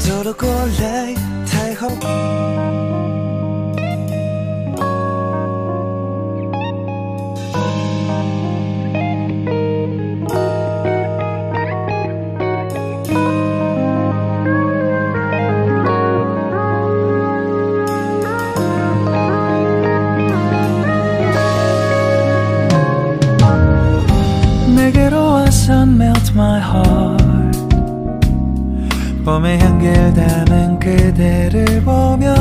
走了过来太好。내게로 와서 melt my heart. 봄의 향기를 담은 그대를 보며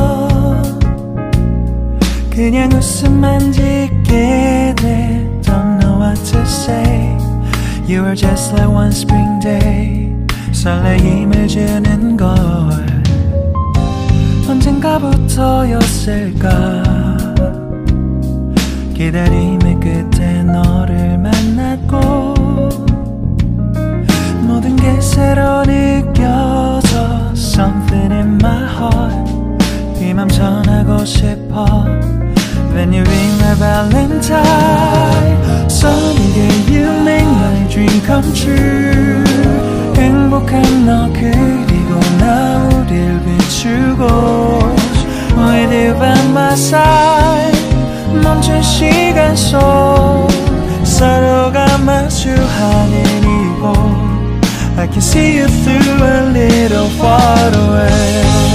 그냥 웃음만 짓게 돼. Don't know what to say. You were just like one spring day. 설레임을 주는 걸 언젠가부터였을까. 기다림의 끝에 너를 만났고 모든 게 새로 느껴져. Something in my heart. 이 맘 전하고 싶어. When you ring my valentine. Sunny day you make my dream come true. 행복한 너 그리고 나 우릴 비추고 With you by my side. 멈춘 시간 속 서로가 마주하는 이곳 I can see you through a little far away.